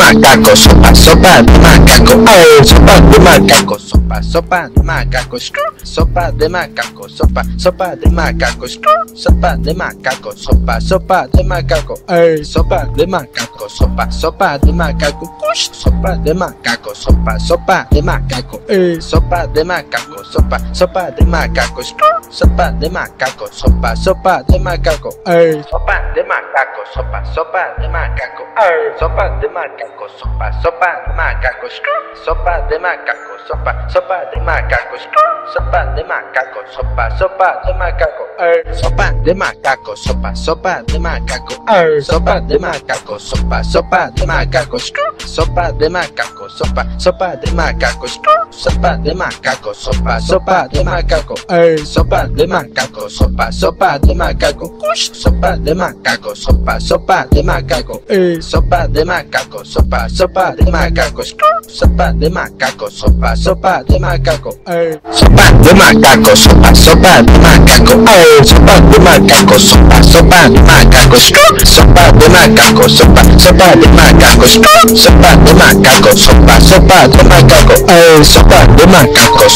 macaco, sopa de macaco, ay, sopa de macaco, sopa de macaco, sopa de macaco, sopa de macaco, sopa de macaco, sopa de macaco, ay, sopa de macaco, sopa de macaco, sopa de macaco, sopa de macaco, ay, sopa de macaco, sopa de macaco, sopa de macaco, sopa de macaco, ay, sopa de macaco, sopa de macaco, ay, sopa de macaco, sopa de macaco, sopa de macaco, sopa de macaco, sopa de macaco, sopa de macaco, ay, sopa de macaco, sopa de macaco, ay, sopa de macaco, sopa de macaco, sopa de macaco, sopa de macaco, sopa de macaco, sopa de macaco, ay, sopa de macaco, sopa de macaco, sopa de macaco, sopa de macaco, ay, sopa de macaco, sopa de macaco, sopa de macaco, sopa de macaco, ay, sopa de macaco, sopa de macaco, ay, sopa de macaco, sopa de macaco, sopa de macaco, sopa de macaco, sopa de macaco, sopa de macaco, ay, sopa de macaco.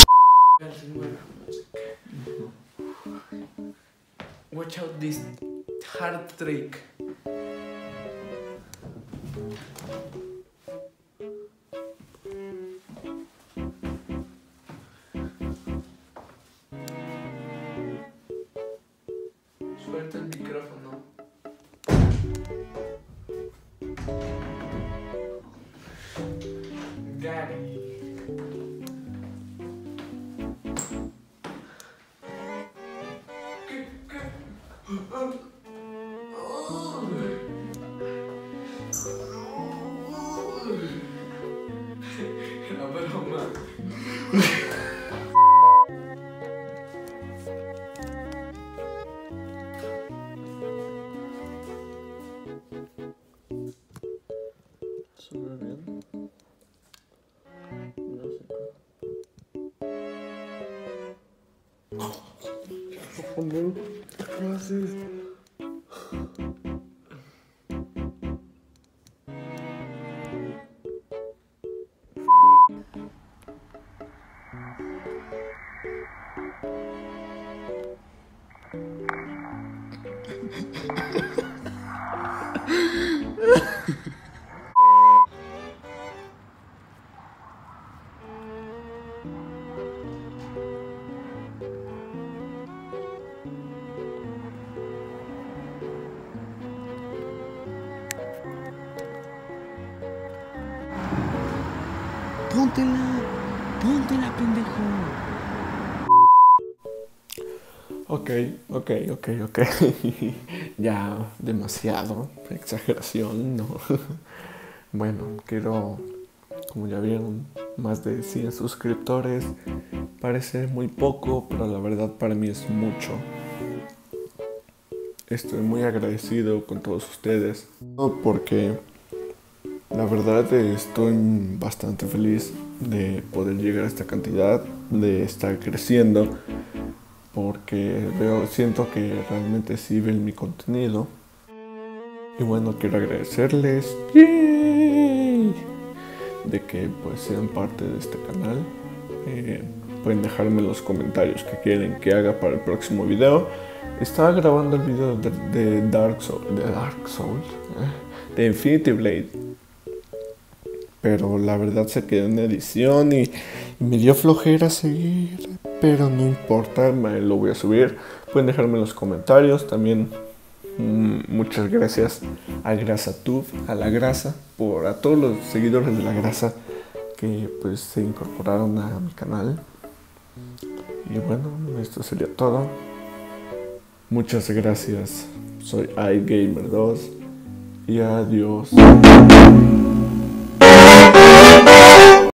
Watch out this hard trick. Suelta el micrófono. Gary. La broma. ¿Sube bien? No sé qué. ¿Qué haces? Póntela, pendejo. Ok. Ya demasiado exageración, ¿no? Bueno, quiero, como ya vieron, más de 100 suscriptores. Parece muy poco, pero la verdad para mí es mucho. Estoy muy agradecido con todos ustedes, porque la verdad estoy bastante feliz de poder llegar a esta cantidad, de estar creciendo, porque siento que realmente sí ven mi contenido. Y bueno, quiero agradecerles de que pues sean parte de este canal. Pueden dejarme en los comentarios qué quieren que haga para el próximo video. Estaba grabando el video de Dark Souls, de Infinity Blade, pero la verdad se quedó en edición y me dio flojera seguir, pero no importa, lo voy a subir. Pueden dejarme en los comentarios también. Muchas gracias a GrasaTube, a La Grasa, a todos los seguidores de La Grasa que pues se incorporaron a mi canal. Y bueno, esto sería todo. Muchas gracias. Soy iGamer2 y adiós.